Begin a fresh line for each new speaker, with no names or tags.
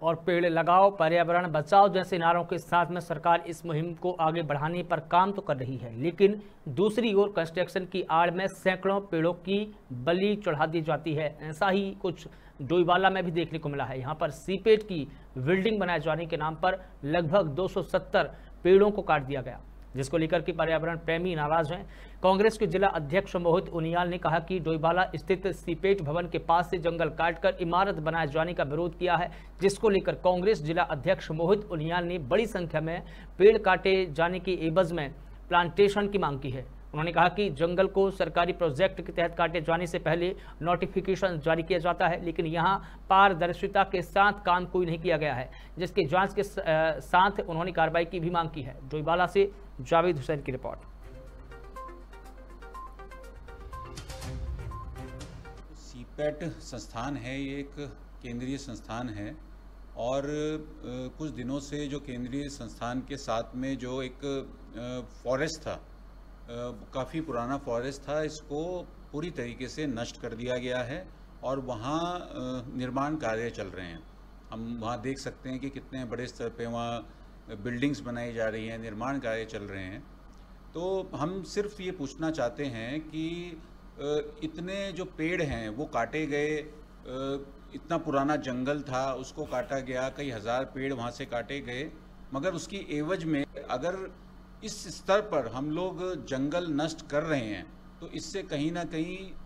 और पेड़ लगाओ पर्यावरण बचाओ जैसे नारों के साथ में सरकार इस मुहिम को आगे बढ़ाने पर काम तो कर रही है, लेकिन दूसरी ओर कंस्ट्रक्शन की आड़ में सैकड़ों पेड़ों की बलि चढ़ा दी जाती है। ऐसा ही कुछ डोईवाला में भी देखने को मिला है। यहाँ पर सीपेट की बिल्डिंग बनाए जाने के नाम पर लगभग 270 पेड़ों को काट दिया गया, जिसको लेकर के पर्यावरण प्रेमी नाराज हैं। कांग्रेस के जिला अध्यक्ष मोहित उनियाल ने कहा कि डोईवाला स्थित सीपेट भवन के पास से जंगल काटकर इमारत बनाए जाने का विरोध किया है, जिसको लेकर कांग्रेस जिला अध्यक्ष मोहित उनियाल ने बड़ी संख्या में पेड़ काटे जाने के एवज में प्लांटेशन की मांग की है। उन्होंने कहा कि जंगल को सरकारी प्रोजेक्ट के तहत काटे जाने से पहले नोटिफिकेशन जारी किया जाता है, लेकिन यहां पारदर्शिता के साथ काम कोई नहीं किया गया है, जिसके जांच के साथ उन्होंने कार्रवाई की भी मांग की है। डोईवाला से जावेद हुसैन की रिपोर्ट।
सीपेट संस्थान है, ये एक केंद्रीय संस्थान है और कुछ दिनों से जो केंद्रीय संस्थान के साथ में जो एक फॉरेस्ट था, काफ़ी पुराना फॉरेस्ट था, इसको पूरी तरीके से नष्ट कर दिया गया है और वहाँ निर्माण कार्य चल रहे हैं। हम वहाँ देख सकते हैं कि कितने बड़े स्तर पे वहाँ बिल्डिंग्स बनाई जा रही हैं, निर्माण कार्य चल रहे हैं। तो हम सिर्फ ये पूछना चाहते हैं कि इतने जो पेड़ हैं वो काटे गए, इतना पुराना जंगल था उसको काटा गया, कई हज़ार पेड़ वहाँ से काटे गए, मगर उसकी एवज में अगर इस स्तर पर हम लोग जंगल नष्ट कर रहे हैं तो इससे कहीं ना कहीं